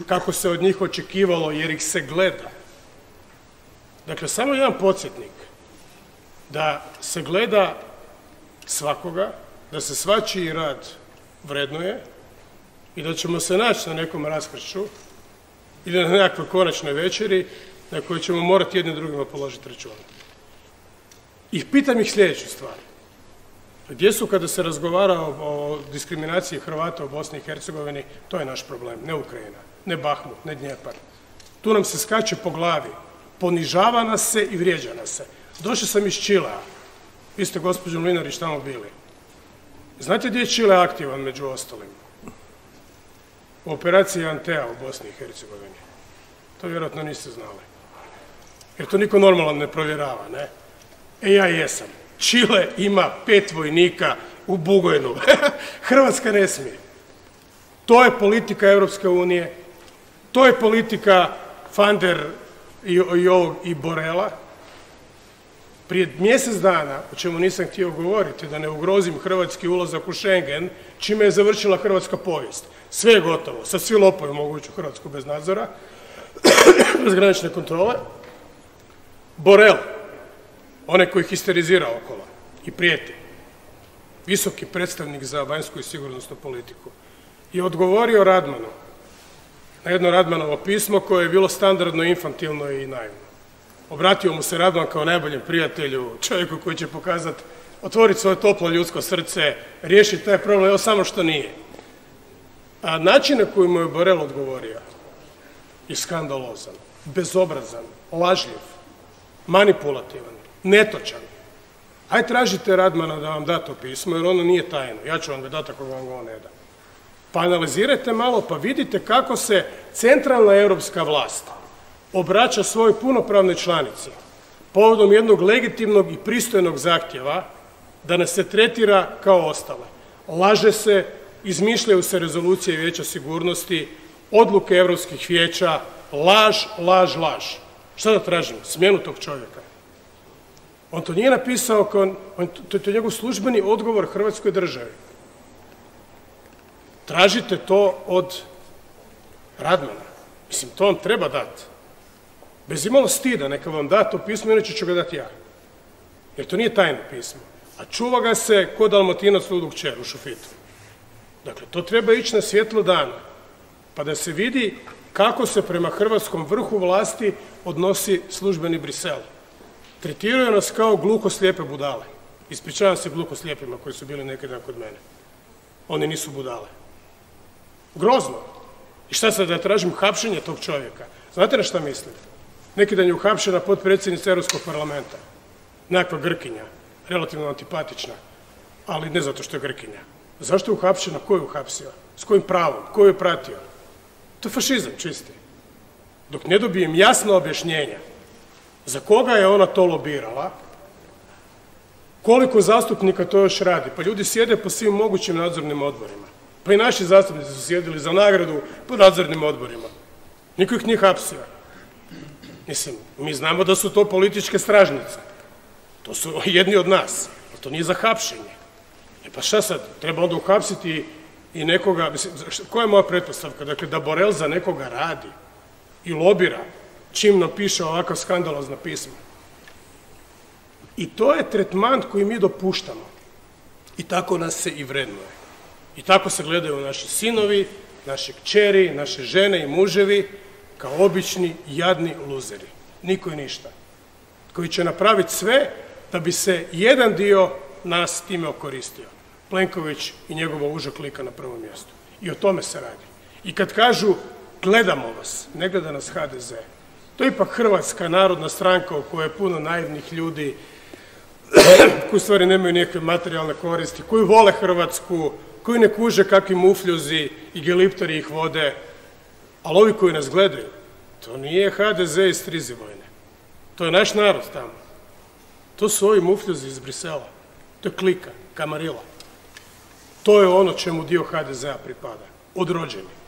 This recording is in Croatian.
kako se od njih očekivalo jer ih se gleda. Dakle, samo jedan podsjetnik da se gleda svakoga, da se svačiji rad vrednuje i da ćemo se naći na nekom raskršću ili na nekakvoj konačnoj večeri na kojoj ćemo morati jednim drugima položiti računa. I pitam ih sljedeću stvar. Gdje su kada se razgovara o diskriminaciji Hrvata u Bosni i Hercegovini? To je naš problem, ne Ukrajina, ne Bahmut, ne Dnjepar. Tu nam se skače po glavi, ponižava nas se i vrijeđa nas se. Došao sam iz Čilea. Vi ste, gospođo Mlinarić, tamo bili. Znate gdje je Čile aktivan među ostalim? U operaciji Antea u Bosni i Hercegovini. To vjerojatno niste znali. Jer to niko normalan ne provjerava, ne? Ja jesam. Čile ima 5 vojnika u Bugojnu. Hrvatska ne smije. To je politika Europske unije. To je politika Fander i Borela. Prije mjesec dana, o čemu nisam htio govoriti, da ne ugrozim hrvatski ulazak u Schengen, čime je završila hrvatska povijest. Sve je gotovo, sad svi lopovi mogu ući u Hrvatsku bez nadzora, bez granične kontrole. Borel, onaj koji histerizira okolo i prijeti, visoki predstavnik za vanjsku i sigurnosnu politiku, je odgovorio Radmanu na jedno Radmanovo pismo koje je bilo standardno, infantilno i naivno. Obratio mu se Radman kao najboljem prijatelju, čovjeku koji će pokazati, otvoriti svoje toplo ljudsko srce, riješiti taj problem, evo samo što nije. A način na koji mu je Borel odgovorio je skandalozan, bezobrazan, lažljiv, manipulativan, netočan. Aj tražite Radmana da vam da to pismo, jer ono nije tajno. Ja ću vam ga dati ako vam ga on ne da. Pa analizirajte malo, pa vidite kako se centralna europska vlast obraća svojoj punopravnoj članici povodom jednog legitimnog i pristojnog zahtjeva da nas se tretira kao ostale. Laže se, izmišljaju se rezolucije Vijeća sigurnosti, odluke europskih vijeća, laž, laž, laž. Šta da tražim? Smjenu tog čovjeka. On to nije napisao to je njegov službeni odgovor Hrvatskoj državi. Tražite to od Radmana. Mislim, to vam treba dati. Bez imalo stida, neka vam da to pismo, inače ću ga dati ja. Jer to nije tajno pismo. A čuva ga se ko Dalmatinac ludu kćer u šufitu. Dakle, to treba ići na svjetlo dana. Pa da se vidi kako se prema hrvatskom vrhu vlasti odnosi službeni Bruxelles. Tretiraju nas kao gluhoslijepe budale. Ispričavam se gluhoslijepima koji su bili neki dan kod mene. Oni nisu budale. Grozno. I šta sad da tražim hapšenje tog čovjeka? Znate na šta mislim? Neki dan je uhapšena potpredsjednica Europskog parlamenta. Nekakva Grkinja. Relativno antipatična. Ali ne zato što je Grkinja. Zašto je uhapšena? Ko je uhapsio? S kojim pravom? Ko je pratio? To je fašizam čisti. Dok ne dobijem jasno objašnjenja za koga je ona to lobirala, koliko zastupnika to još radi. Pa ljudi sjede po svim mogućim nadzornim odborima. Pa i naši zastupnici su sjedili za nagradu po nadzornim odborima. Niko ih nije hapsio. Mislim, mi znamo da su to političke stražnice. To su jedni od nas. Ali to nije za hapšenje. Pa šta sad? Treba onda uhapsiti i nekoga... Mislim, koja je moja pretpostavka? Dakle, da Borel za nekoga radi i lobira čim nam piše ovakav skandalozna pisma. I to je tretman koji mi dopuštamo. I tako nas se i vrednuje. I tako se gledaju naši sinovi, naše kćeri, naše žene i muževi kao obični, jadni luzeri. Niko i ništa. Koji će napraviti sve da bi se jedan dio nas time okoristio. Plenković i njegova uža klika na prvom mjestu. I o tome se radi. I kad kažu gledamo vas, ne gleda nas HDZ. To je ipak Hrvatska narodna stranka u kojoj je puno naivnih ljudi koji u stvari nemaju nikakve materijalne koristi, koji vole Hrvatsku, koji ne kuže kakvi mufljuzi i geliptori ih vode, ali ovi koji nas gledaju, to nije HDZ iz Strizivojne. To je naš narod tamo. To su ovi mufljuzi iz Bruxellesa. To je klika, kamarila. To je ono čemu dio HDZ-a pripada. Odrođeni.